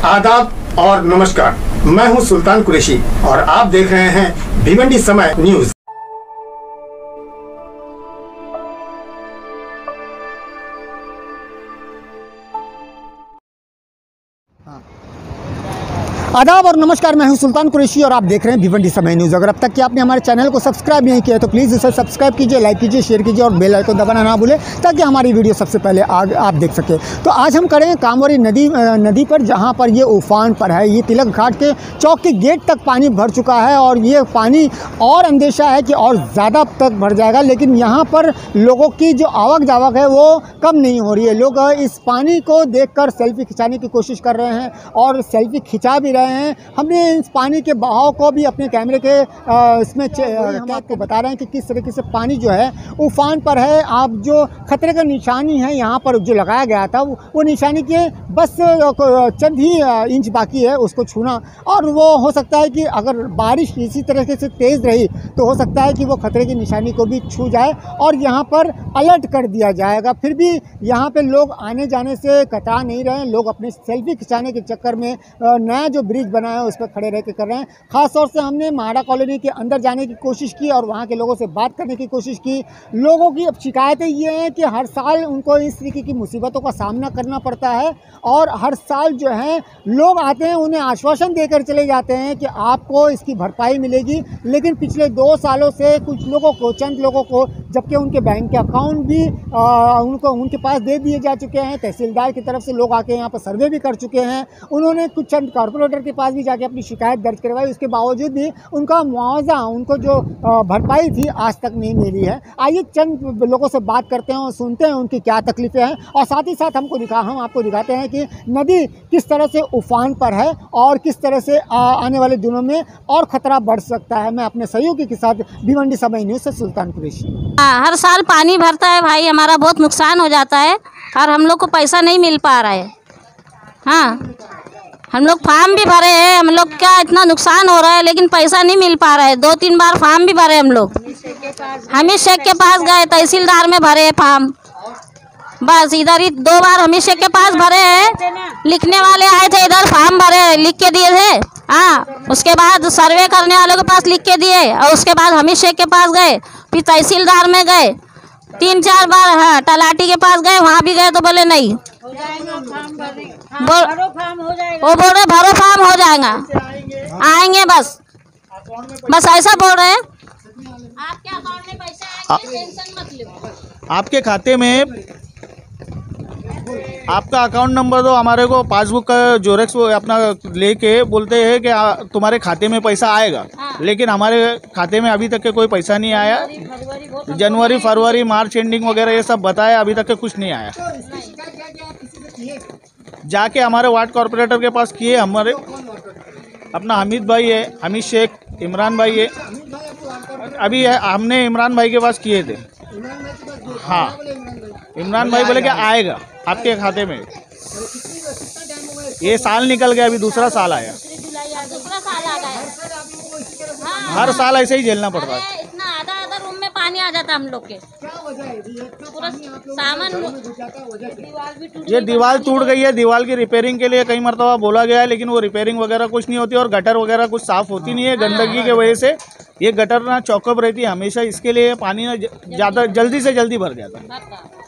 आदाब और नमस्कार, मैं हूं सुल्तान कुरैशी और आप देख रहे हैं भिवंडी समय न्यूज। आदाब और नमस्कार, मैं हूं सुल्तान कुरैशी और आप देख रहे हैं भिवंडी समय न्यूज़। अगर अब तक कि आपने हमारे चैनल को सब्सक्राइब नहीं किया तो प्लीज़ इसे सब्सक्राइब कीजिए, लाइक कीजिए, शेयर कीजिए और बेल आइकन दबाना ना भूलें ताकि हमारी वीडियो सबसे पहले आप देख सकें। तो आज हम खड़े हैं कांवरी नदी पर, जहां पर ये उफान पर है। ये तिलक घाट के चौक के गेट तक पानी भर चुका है और ये पानी और अंदेशा है कि और ज़्यादा तक भर जाएगा। लेकिन यहाँ पर लोगों की जो आवक जावक है वो कम नहीं हो रही है। लोग इस पानी को देखकर सेल्फी खिंचाने की कोशिश कर रहे हैं और सेल्फी खिंचा भी रहे हैं। हमने इस पानी के बहाव को भी अपने कैमरे के इसमें हम आपको बता रहे हैं कि किस तरीके से पानी जो है उफान पर है। आप जो खतरे का निशानी है यहाँ पर जो लगाया गया था वो निशानी के बस चंद ही इंच बाकी है उसको छूना, और वो हो सकता है कि अगर बारिश इसी तरीके से तेज़ रही तो हो सकता है कि वो खतरे की निशानी को भी छू जाए और यहाँ पर अलर्ट कर दिया जाएगा। फिर भी यहाँ पे लोग आने जाने से कतरा नहीं रहे हैं। लोग अपने सेल्फी खिंचाने के चक्कर में नया जो ब्रिज बना है उस पर खड़े रह के कर रहे हैं। ख़ास तौर से हमने महाड़ा कॉलोनी के अंदर जाने की कोशिश की और वहाँ के लोगों से बात करने की कोशिश की। लोगों की अब शिकायतें ये हैं कि हर साल उनको इस तरीके की मुसीबतों का सामना करना पड़ता है और हर साल जो है लोग आते हैं, उन्हें आश्वासन देकर चले जाते हैं कि आपको इसकी भरपाई मिलेगी। लेकिन पिछले 2 सालों से कुछ लोगों को, चंद लोगों को, जबकि उनके बैंक के अकाउंट भी उनके पास दे दिए जा चुके हैं। तहसीलदार की तरफ से लोग आके यहाँ पर सर्वे भी कर चुके हैं। उन्होंने कुछ चंद कॉर्पोरेटर के पास भी जाके अपनी शिकायत दर्ज करवाई। उसके बावजूद भी उनका मुआवजा, उनको जो भरपाई थी आज तक नहीं मिली है। आइए चंद लोगों से बात करते हैं और सुनते हैं उनकी क्या तकलीफ़ें हैं और साथ ही साथ हम आपको दिखाते हैं कि नदी किस तरह से उफान पर है और किस तरह से आने वाले दिनों में और ख़तरा बढ़ सकता है। मैं अपने सहयोगी के साथ भिवंडी समय न्यूज़ से सुल्तान कुरैशी। हर साल पानी भरता है भाई, हमारा बहुत नुकसान हो जाता है और हम लोग को पैसा नहीं मिल पा रहा है। हाँ, हम लोग फार्म भी भरे हैं, हम लोग क्या इतना नुकसान हो रहा है लेकिन पैसा नहीं मिल पा रहा है। 2-3 बार फार्म भी भरे हम लोग। हमीद शेख के पास गए, तहसीलदार में भरे फार्म, बस इधर ही 2 बार हमीद शेख के पास भरे हैं। लिखने वाले आए थे इधर, फार्म भरे, लिख के दिए थे। हाँ, उसके बाद सर्वे करने वालों के पास लिख के दिए और उसके बाद हमीद शेख के पास गए, फिर तहसीलदार में गए 3-4 बार। हाँ, तलाटी के पास गए, वहाँ भी गए तो बोले नहीं, वो बोल रहे भरो फार्म हो जाएगा, आएंगे बस ऐसा बोल रहे हैं। आपके अकाउंट में पैसा आएंगे, टेंशन मत लो। आपके खाते में आपका अकाउंट नंबर दो, हमारे को पासबुक का जोरेक्स अपना लेके बोलते हैं कि तुम्हारे खाते में पैसा आएगा। लेकिन हमारे खाते में अभी तक के कोई पैसा नहीं आया। जनवरी, फरवरी, मार्च एंडिंग वगैरह ये सब बताया, अभी तक के कुछ नहीं आया। जाके हमारे वार्ड कॉर्पोरेटर के पास किए, हमारे अपना हमीद भाई है, हमीद शेख, इमरान भाई है, अभी हमने इमरान भाई के पास किए थे। हाँ, इमरान भाई बोले कि आएगा आपके खाते में। ये साल निकल गया, अभी दूसरा साल आया। हर साल ऐसे ही झेलना पड़ता है। इतना आधा रूम में पानी आ जाता हम लोग के, पूरा सामान। ये दीवार टूट गई है, दीवार की रिपेयरिंग के लिए कई मरतबा बोला गया है लेकिन वो रिपेयरिंग वगैरह कुछ नहीं होती और गटर वगैरह कुछ साफ होती नहीं है। गंदगी की वजह से ये गटर ना चौकअप रहती है हमेशा, इसके लिए पानी ना ज़्यादा जल्दी से जल्दी भर जाता है।